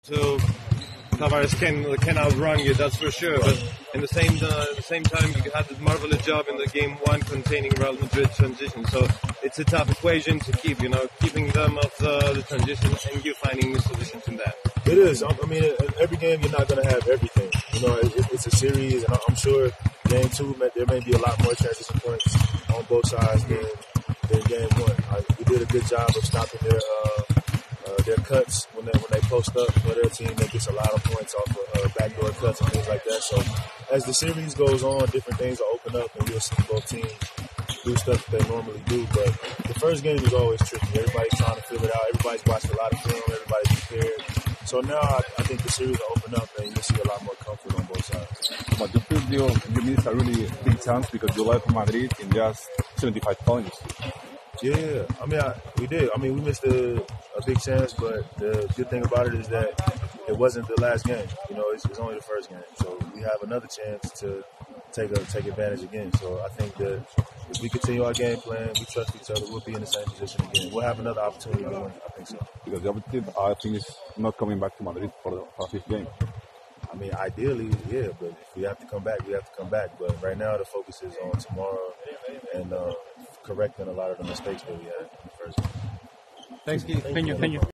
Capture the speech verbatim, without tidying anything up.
So Tavares can can outrun you, that's for sure. But in the same uh, at the same time, you had a marvelous job in the game one containing Real Madrid transition. So it's a tough equation to keep, you know, keeping them off the, the transition and you finding new solutions in that. It is. I mean, in every game you're not going to have everything. You know, it, it's a series, and I'm sure game two there may be a lot more transition points on both sides than than game one. Like, we did a good job of stopping their. Uh, Uh, their cuts when they when they post up for their team, they gets a lot of points off of uh, backdoor cuts and things like that. So as the series goes on, different things will open up, and you'll see both teams do stuff that they normally do. But the first game is always tricky. Everybody's trying to figure it out. Everybody's watched a lot of film. Everybody's prepared. So now I, I think the series will open up, and you'll see a lot more comfort on both sides. But you feel you, you missed a really big chance because you left Madrid in just seventy-five points. Yeah, I mean, I, we did. I mean, we missed a, a big chance, but the good thing about it is that it wasn't the last game. You know, it's, it's only the first game. So we have another chance to take a, take advantage again. So I think that if we continue our game plan, we trust each other, we'll be in the same position again. We'll have another opportunity to win. I think so. Because the other team, I think, is not coming back to Madrid for the for fifth game. I mean, ideally, yeah, but if we have to come back, we have to come back. But right now, the focus is on tomorrow and uh, correcting a lot of the mistakes that we had in the first game. Thanks, Keith. Thank you. Thank you.